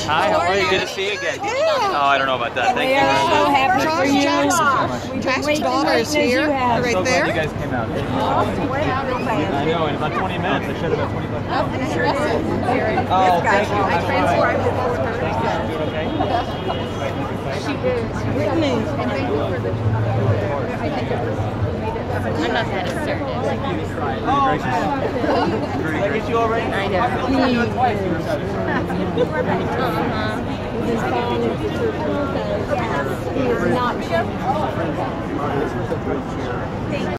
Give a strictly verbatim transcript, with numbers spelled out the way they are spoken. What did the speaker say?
Hi, how are you? Good to see you again. Yeah. Oh, I don't know about that. Thank We you are very so much. happy for Josh you. Jackson. Josh's daughter is here, I'm right so glad there. you guys came out. I know, in about twenty minutes. I should have about twenty-five minutes. Oh, thank you. I'm fine. Thank you. She's doing okay? She is. And thank you for the... I'm not that assertive. Oh, man. Did I get you all right? I know. I feel like you twice. You were Uh-huh. He is not.